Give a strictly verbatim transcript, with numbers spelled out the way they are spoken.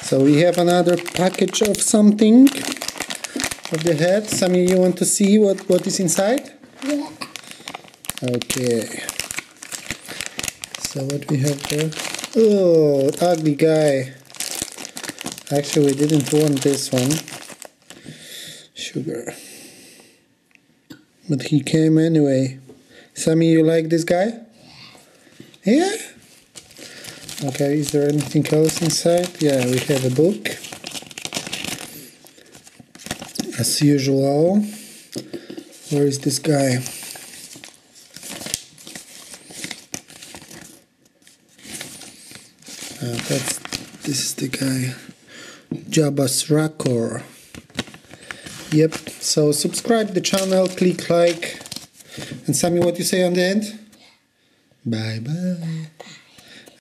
So we have another package of something of the head. Sammy, you want to see what, what is inside? Yeah. Okay. So what we have there? Oh, ugly guy. Actually, we didn't want this one. Sugar. But he came anyway. Sammy, you like this guy? Yeah? Okay, is there anything else inside? Yeah, we have a book. As usual. Where is this guy? Uh, that's, this is the guy. Jabba's Rakor. Yep, so subscribe the channel, click like. And Sammy, what you say on the end? Bye bye.